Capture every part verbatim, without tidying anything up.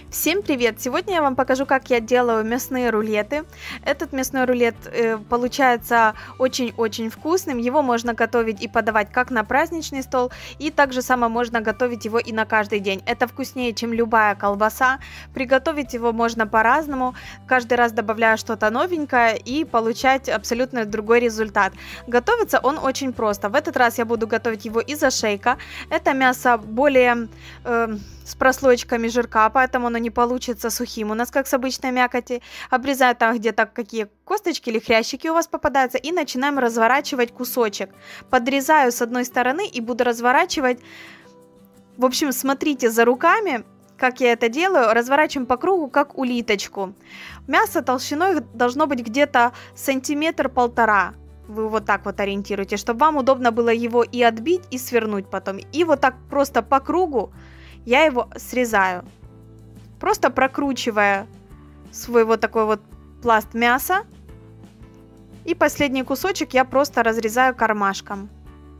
Всем привет! Сегодня я вам покажу, как я делаю мясные рулеты. Этот мясной рулет э, получается очень-очень вкусным. Его можно готовить и подавать как на праздничный стол, и также само можно готовить его и на каждый день. Это вкуснее, чем любая колбаса. Приготовить его можно по-разному, каждый раз добавляя что-то новенькое и получать абсолютно другой результат. Готовится он очень просто. В этот раз я буду готовить его из ошейка. Это мясо более... Э, с прослоечками жирка, поэтому оно не получится сухим у нас, как с обычной мякоти. Обрезаю там где-то какие косточки или хрящики у вас попадаются и начинаем разворачивать кусочек. Подрезаю с одной стороны и буду разворачивать. В общем, смотрите за руками, как я это делаю. Разворачиваем по кругу, как улиточку. Мясо толщиной должно быть где-то сантиметр-полтора. Вы вот так вот ориентируете, чтобы вам удобно было его и отбить, и свернуть потом. И вот так просто по кругу я его срезаю, просто прокручивая свой вот такой вот пласт мяса. И последний кусочек я просто разрезаю кармашком.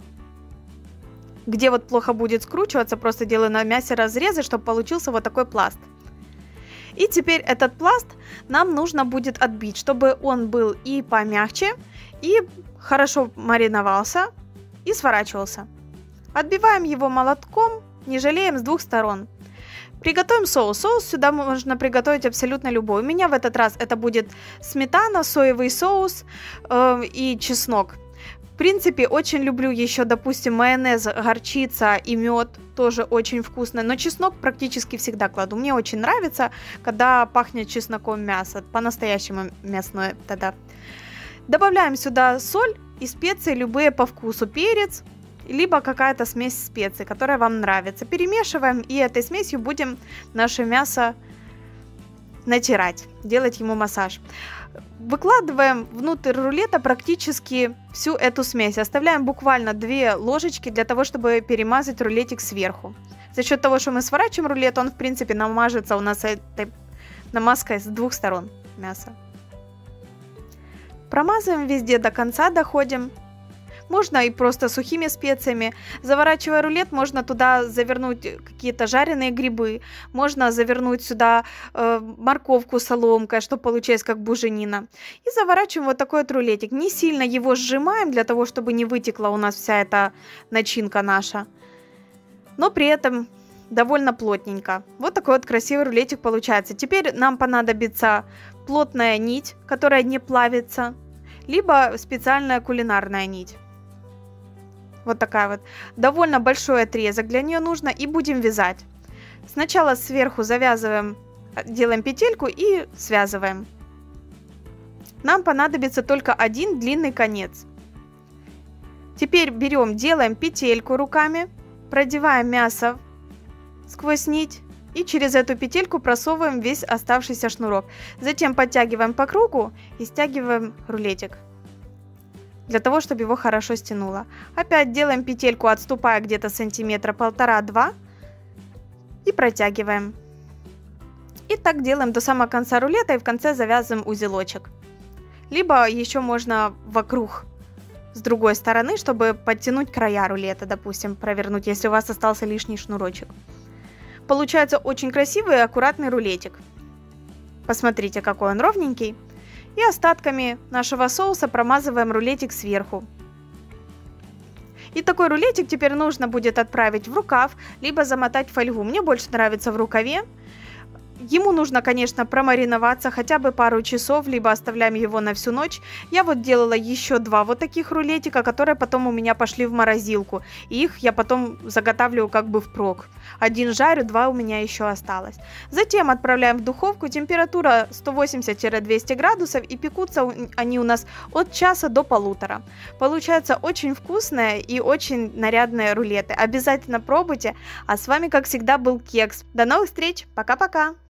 Где вот плохо будет скручиваться, просто делаю на мясе разрезы, чтобы получился вот такой пласт. И теперь этот пласт нам нужно будет отбить, чтобы он был и помягче, и хорошо мариновался, и сворачивался. Отбиваем его молотком. Не жалеем, с двух сторон. Приготовим соус. Соус сюда можно приготовить абсолютно любой. У меня в этот раз это будет сметана, соевый соус э, и чеснок. В принципе, очень люблю еще, допустим, майонез, горчица и мед. Тоже очень вкусно. Но чеснок практически всегда кладу. Мне очень нравится, когда пахнет чесноком мясо. По-настоящему мясное тогда. Добавляем сюда соль и специи любые по вкусу. Перец. Либо какая-то смесь специй, которая вам нравится. Перемешиваем и этой смесью будем наше мясо натирать, делать ему массаж. Выкладываем внутрь рулета практически всю эту смесь. Оставляем буквально две ложечки для того, чтобы перемазать рулетик сверху. За счет того, что мы сворачиваем рулет, он в принципе намажется у нас этой намазкой с двух сторон мяса. Промазываем везде до конца, доходим. Можно и просто сухими специями. Заворачивая рулет, можно туда завернуть какие-то жареные грибы. Можно завернуть сюда э, морковку соломкой, чтобы получилось как буженина. И заворачиваем вот такой вот рулетик. Не сильно его сжимаем, для того, чтобы не вытекла у нас вся эта начинка наша. Но при этом довольно плотненько. Вот такой вот красивый рулетик получается. Теперь нам понадобится плотная нить, которая не плавится. Либо специальная кулинарная нить. Вот такая вот. Довольно большой отрезок для нее нужно. И будем вязать. Сначала сверху завязываем, делаем петельку и связываем. Нам понадобится только один длинный конец. Теперь берем, делаем петельку руками. Продеваем мясо сквозь нить. И через эту петельку просовываем весь оставшийся шнурок. Затем подтягиваем по кругу и стягиваем рулетик. Для того, чтобы его хорошо стянуло. Опять делаем петельку, отступая где-то сантиметра полтора-два. И протягиваем. И так делаем до самого конца рулета. И в конце завязываем узелочек. Либо еще можно вокруг с другой стороны, чтобы подтянуть края рулета, допустим, провернуть, если у вас остался лишний шнурочек. Получается очень красивый и аккуратный рулетик. Посмотрите, какой он ровненький. И остатками нашего соуса промазываем рулетик сверху. И такой рулетик теперь нужно будет отправить в рукав, либо замотать в фольгу. Мне больше нравится в рукаве. Ему нужно, конечно, промариноваться хотя бы пару часов, либо оставляем его на всю ночь. Я вот делала еще два вот таких рулетика, которые потом у меня пошли в морозилку. И их я потом заготавливаю как бы впрок. Один жарю, два у меня еще осталось. Затем отправляем в духовку. Температура сто восемьдесят — двести градусов. И пекутся они у нас от часа до полутора. Получаются очень вкусные и очень нарядные рулеты. Обязательно пробуйте. А с вами, как всегда, был Кекс. До новых встреч. Пока-пока.